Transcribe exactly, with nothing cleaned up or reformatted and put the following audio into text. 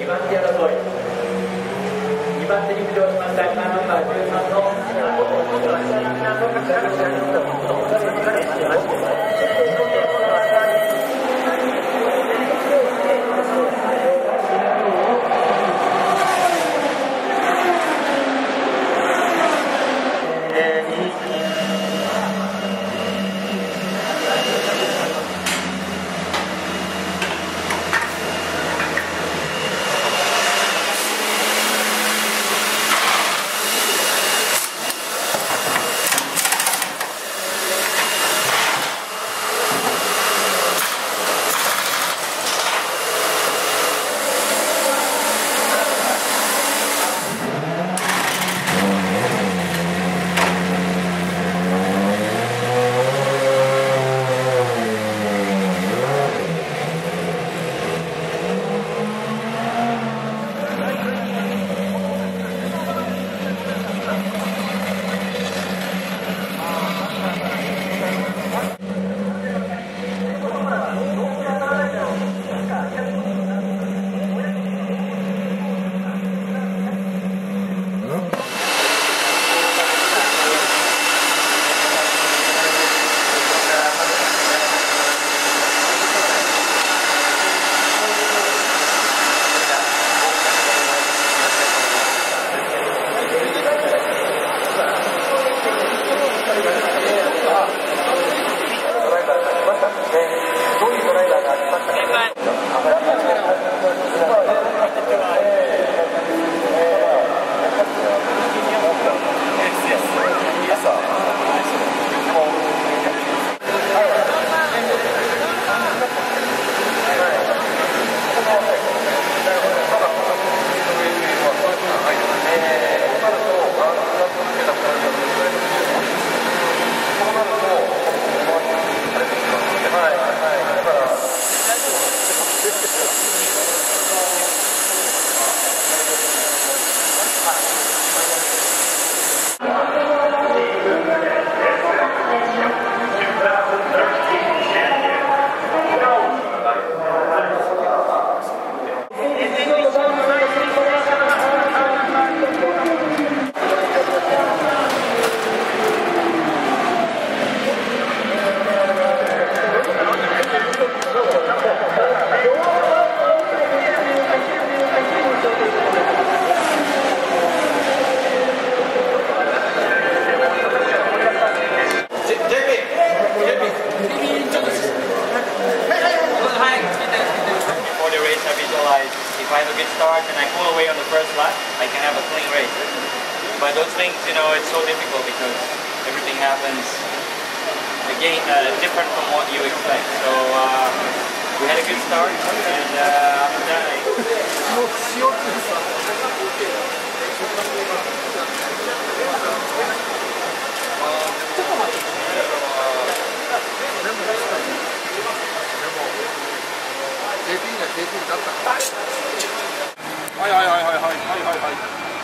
にばん手争い、にばん手に浮上しましたナンバーじゅうさんの if I have a good start and I pull away on the first lap, I can have a clean race. But those things, you know, it's so difficult because everything happens again uh, different from what you expect. So uh, we had a good start, and uh, after that, I... はいはいはいはいはいはいはいはい。